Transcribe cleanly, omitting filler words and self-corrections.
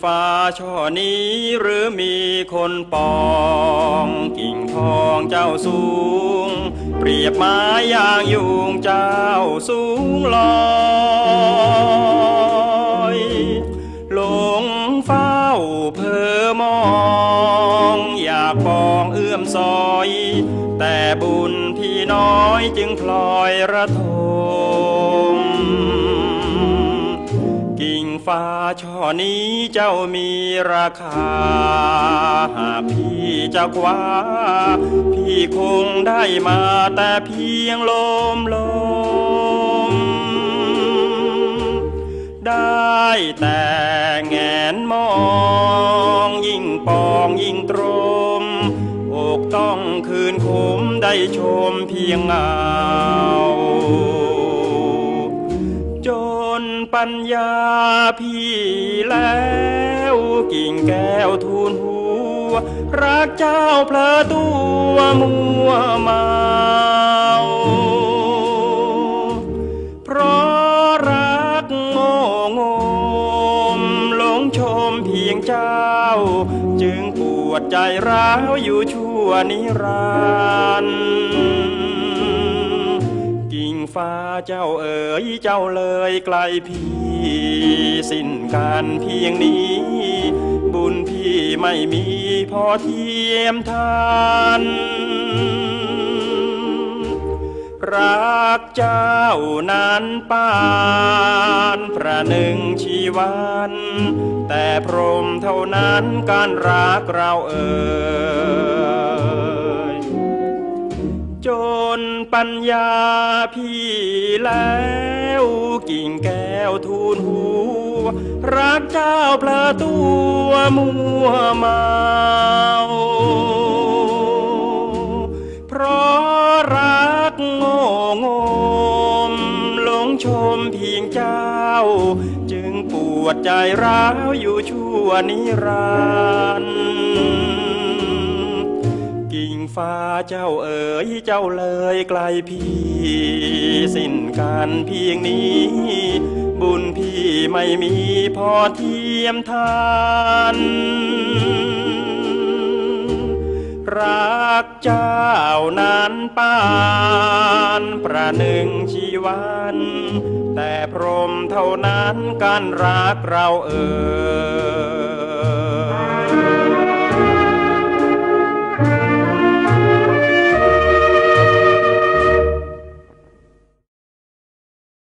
ฟ้าช่อนี้หรือมีคนปองกิ่งทองเจ้าสูงเปรียบไม้ยางยุงเจ้าสูงลอยหลงเฝ้าเพ้อมองอยากปองเอื้อมซอยแต่บุญพี่น้อยจึงพลอยระทมกิ่งฟ้าช่อนี้เจ้ามีราคาหากพี่จะคว้าพี่คงได้มาแต่เพียงลมได้แต่แงนมองยิ่งปองยิ่งตรมอกต้องคืนคมได้ชมเพียงเงาจนปัญญาพี่แล้วกิ่งแก้วทูลหัวรักเจ้าเพลอตัวมัวเมาเพราะรักโง่งมหลงชมเพียงเจ้าจึงปวดใจร้าวอยู่ชั่วนิรันดร์กิ่งฟ้าเจ้าเอ๋ยเจ้าเลยไกลพี่สิ้นกันเพียงนี้บุญพี่ไม่มีพอเทียมทานรักเจ้านั้นปานประหนึ่งชีวันแต่พรหมเท่านั้นการรักเราเอ่ยจนปัญญาพี่แล้วกิ่งแก้วทูลหัวรักเจ้าเพลอตัวมัวเมาเพราะรักโง่งมหลงชมเพียงเจ้าจึงปวดใจร้าวอยู่ชั่วนิรันดร์กิ่งฟ้าเจ้าเอ๋ยเจ้าเลยไกลพี่สิ้นกันเพียงนี้บุญพี่ไม่มีพอเทียมทานรักเจ้านั้นปานประหนึ่งชีวันแต่พรหมเท่านั้นการรักเราเอ่ย